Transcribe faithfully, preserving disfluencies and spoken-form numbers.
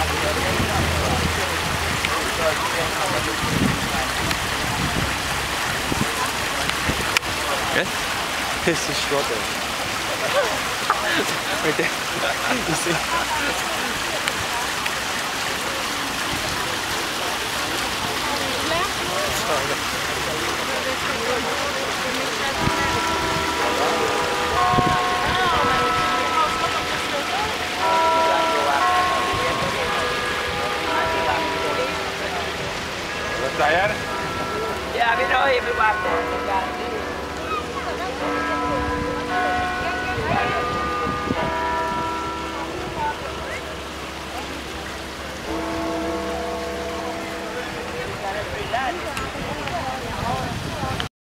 Good? It's a strawberry. Right there. You see? Tired? Yeah, we know everyone.